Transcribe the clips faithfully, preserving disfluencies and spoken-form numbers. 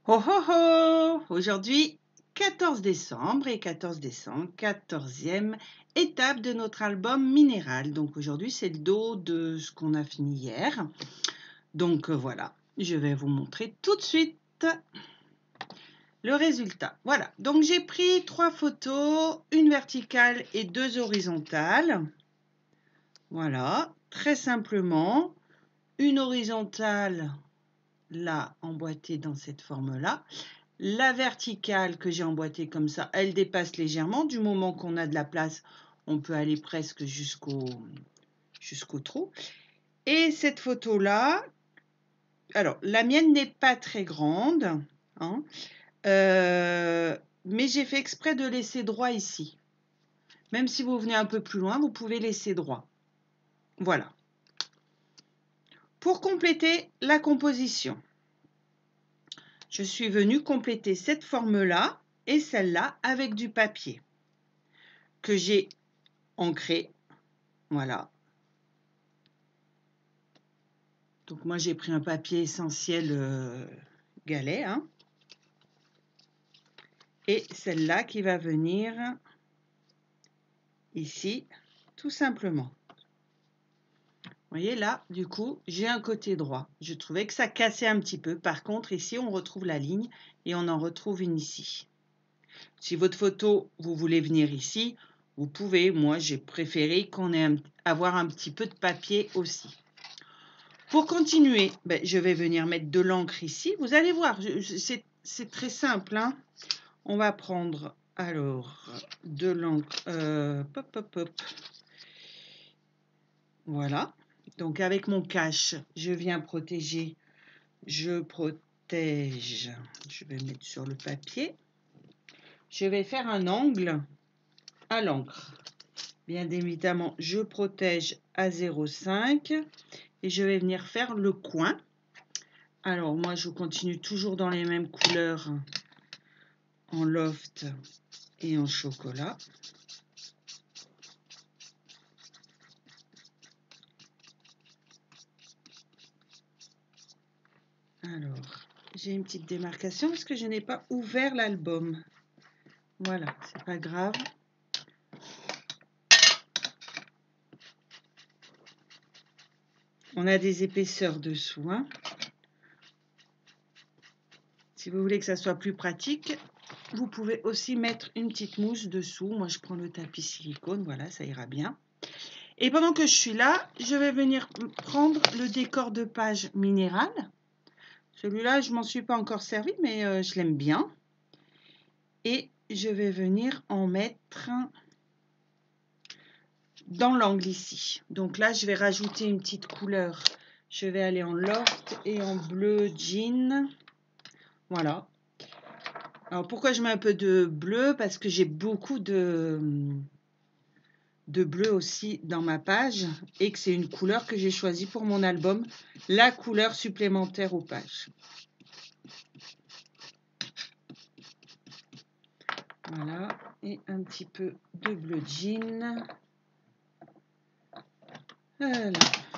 Oh oh oh! Aujourd'hui, quatorze décembre et quatorze décembre, quatorzième étape de notre album minéral. Donc aujourd'hui, c'est le dos de ce qu'on a fini hier. Donc euh, voilà, je vais vous montrer tout de suite le résultat. Voilà, donc j'ai pris trois photos, une verticale et deux horizontales. Voilà, très simplement, une horizontale là emboîtée dans cette forme-là. La verticale que j'ai emboîtée comme ça, elle dépasse légèrement. Du moment qu'on a de la place, on peut aller presque jusqu'au jusqu'au trou. Et cette photo-là, alors la mienne n'est pas très grande, hein, euh, mais j'ai fait exprès de laisser droit ici. Même si vous venez un peu plus loin, vous pouvez laisser droit. Voilà. Pour compléter la composition, je suis venue compléter cette forme-là et celle-là avec du papier que j'ai ancré. Voilà. Donc moi j'ai pris un papier essentiel euh, galet. Hein, et celle-là qui va venir ici, tout simplement. Vous voyez là, du coup, j'ai un côté droit. Je trouvais que ça cassait un petit peu. Par contre, ici, on retrouve la ligne et on en retrouve une ici. Si votre photo, vous voulez venir ici, vous pouvez. Moi, j'ai préféré qu'on ait un, avoir un petit peu de papier aussi. Pour continuer, ben, je vais venir mettre de l'encre ici. Vous allez voir, c'est très simple. Hein. On va prendre alors de l'encre. Euh, pop, pop, pop. Voilà. Donc avec mon cache, je viens protéger. Je protège. Je vais mettre sur le papier. Je vais faire un angle à l'encre. Bien évidemment, je protège à zéro virgule cinq et je vais venir faire le coin. Alors moi, je continue toujours dans les mêmes couleurs en loft et en chocolat. Alors, j'ai une petite démarcation parce que je n'ai pas ouvert l'album. Voilà, c'est pas grave. On a des épaisseurs dessous. Hein. Si vous voulez que ça soit plus pratique, vous pouvez aussi mettre une petite mousse dessous. Moi, je prends le tapis silicone. Voilà, ça ira bien. Et pendant que je suis là, je vais venir prendre le décor de page minéral. Celui-là, je ne m'en suis pas encore servi, mais euh, je l'aime bien. Et je vais venir en mettre dans l'angle ici. Donc là, je vais rajouter une petite couleur. Je vais aller en loft et en bleu jean. Voilà. Alors pourquoi je mets un peu de bleu? Parce que j'ai beaucoup de, de bleu aussi dans ma page et que c'est une couleur que j'ai choisie pour mon album. La couleur supplémentaire aux pages. Voilà. Et un petit peu de bleu jean. Voilà.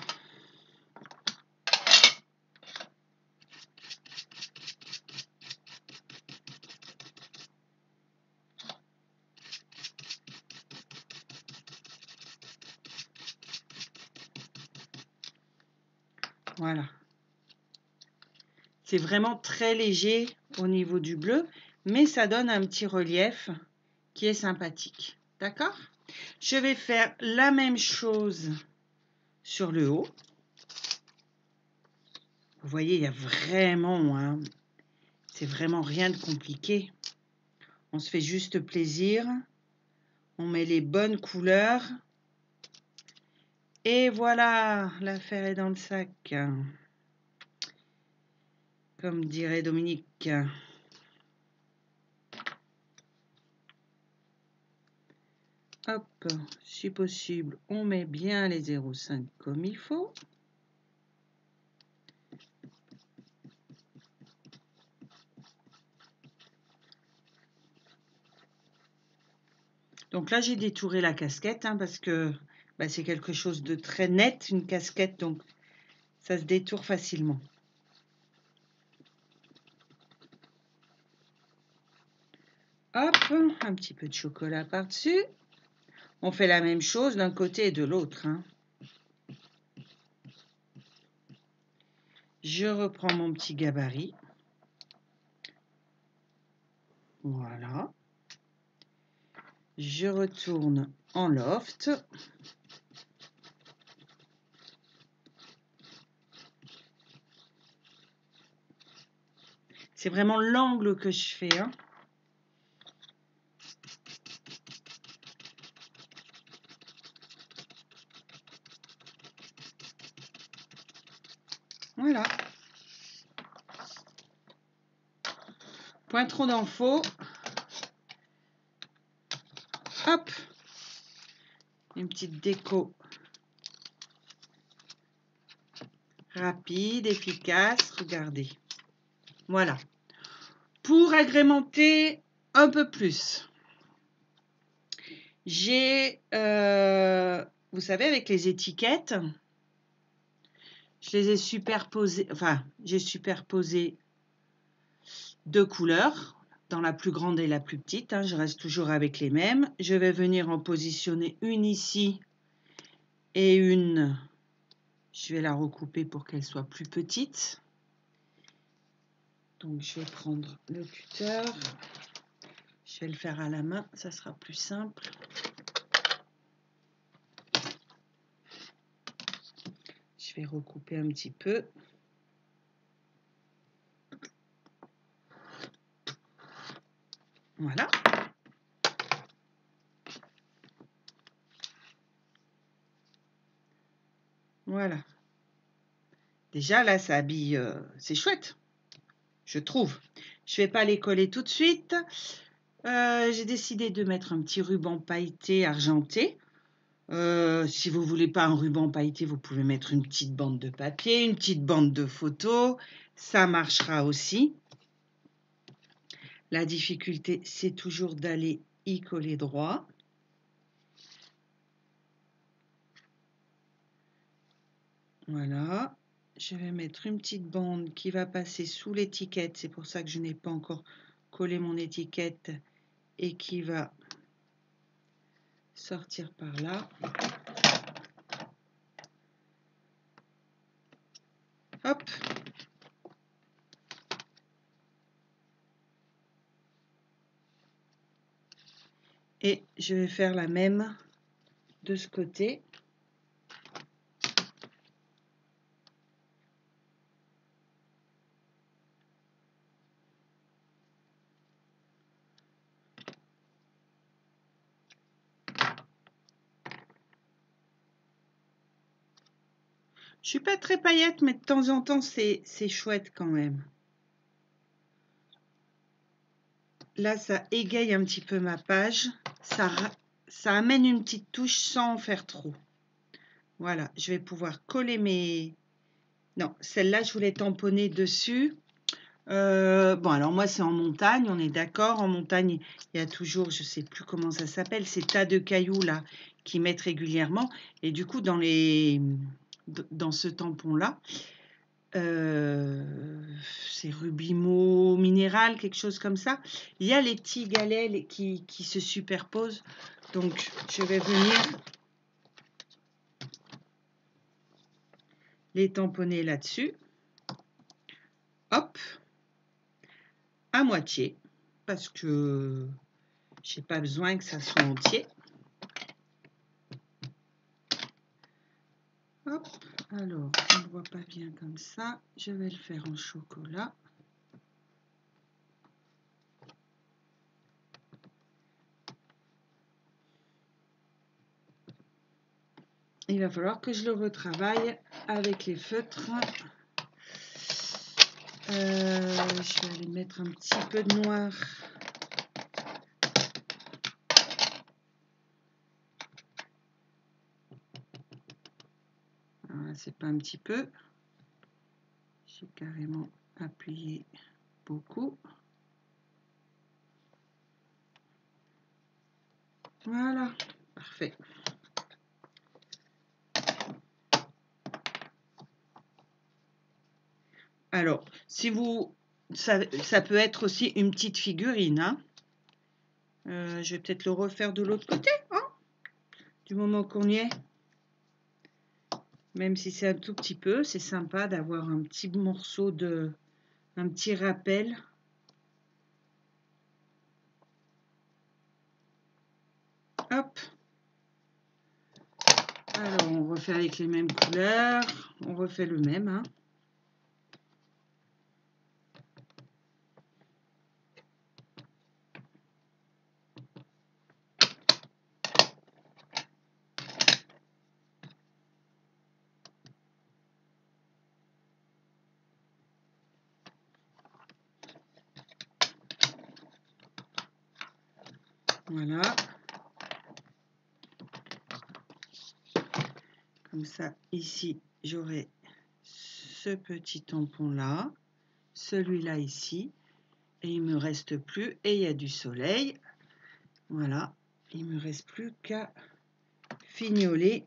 Voilà. C'est vraiment très léger au niveau du bleu, mais ça donne un petit relief qui est sympathique. D'accord? Je vais faire la même chose sur le haut. Vous voyez, il y a vraiment, hein, c'est vraiment rien de compliqué. On se fait juste plaisir. On met les bonnes couleurs. Et voilà, l'affaire est dans le sac. Comme dirait Dominique. Hop, si possible, on met bien les zéro virgule cinq comme il faut. Donc là, j'ai détouré la casquette hein, parce que bah, c'est quelque chose de très net, une casquette, donc ça se détourne facilement. Hop, un petit peu de chocolat par-dessus. On fait la même chose d'un côté et de l'autre, hein. Je reprends mon petit gabarit. Voilà. Je retourne en loft. C'est vraiment l'angle que je fais, hein. Voilà. Pointron d'info. Hop. Une petite déco rapide, efficace. Regardez. Voilà. Pour agrémenter un peu plus, j'ai, euh, vous savez, avec les étiquettes, je les ai superposées, enfin, j'ai superposé deux couleurs, dans la plus grande et la plus petite, hein, je reste toujours avec les mêmes. Je vais venir en positionner une ici et une, je vais la recouper pour qu'elle soit plus petite. Donc je vais prendre le cutter, je vais le faire à la main, ça sera plus simple. Je vais recouper un petit peu. Voilà. Voilà. Déjà là, ça habille, euh, c'est chouette, je trouve. Je ne vais pas les coller tout de suite. Euh, j'ai décidé de mettre un petit ruban pailleté argenté. Euh, si vous ne voulez pas un ruban pailleté, vous pouvez mettre une petite bande de papier, une petite bande de photos. Ça marchera aussi. La difficulté, c'est toujours d'aller y coller droit. Voilà. Je vais mettre une petite bande qui va passer sous l'étiquette. C'est pour ça que je n'ai pas encore collé mon étiquette et qui va sortir par là. Hop. Et je vais faire la même de ce côté. Je suis pas très paillette, mais de temps en temps, c'est chouette quand même. Là, ça égaye un petit peu ma page. Ça, ça amène une petite touche sans en faire trop. Voilà, je vais pouvoir coller mes... Non, celle-là, je voulais tamponner dessus. Euh, bon, alors moi, c'est en montagne, on est d'accord. En montagne, il y a toujours, je sais plus comment ça s'appelle, ces tas de cailloux là qui mettent régulièrement. Et du coup, dans les... dans ce tampon-là, euh, c'est Rubimo minéral, quelque chose comme ça. Il y a les petits galets qui, qui se superposent. Donc, je vais venir les tamponner là-dessus. Hop, à moitié, parce que j'ai pas besoin que ça soit entier. Hop. Alors, on ne voit pas bien comme ça. Je vais le faire en chocolat. Il va falloir que je le retravaille avec les feutres. Euh, je vais aller mettre un petit peu de noir. Voilà, c'est pas un petit peu. J'ai carrément appuyé beaucoup. Voilà, parfait. Alors, si vous, ça, ça peut être aussi une petite figurine, hein. Euh, je vais peut-être le refaire de l'autre côté, hein, du moment qu'on y est. Même si c'est un tout petit peu, c'est sympa d'avoir un petit morceau de... un petit rappel. Hop. Alors, on refait avec les mêmes couleurs. On refait le même, hein. Voilà. Comme ça, ici, j'aurai ce petit tampon-là, celui-là ici, et il me reste plus, et il y a du soleil. Voilà, il me reste plus qu'à fignoler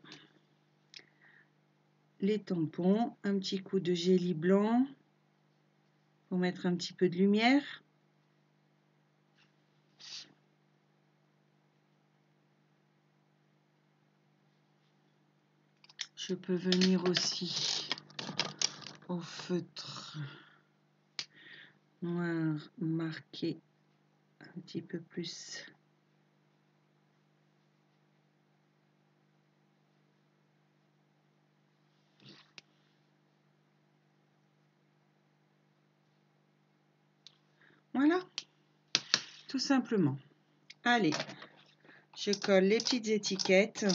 les tampons, un petit coup de gélie blanc pour mettre un petit peu de lumière. Je peux venir aussi au feutre noir marquer un petit peu plus. Voilà, tout simplement. Allez, je colle les petites étiquettes.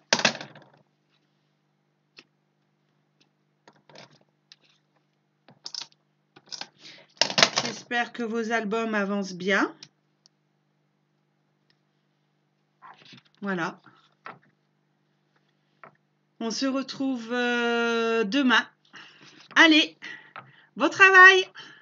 J'espère que vos albums avancent bien. Voilà. On se retrouve euh, demain. Allez, bon travail!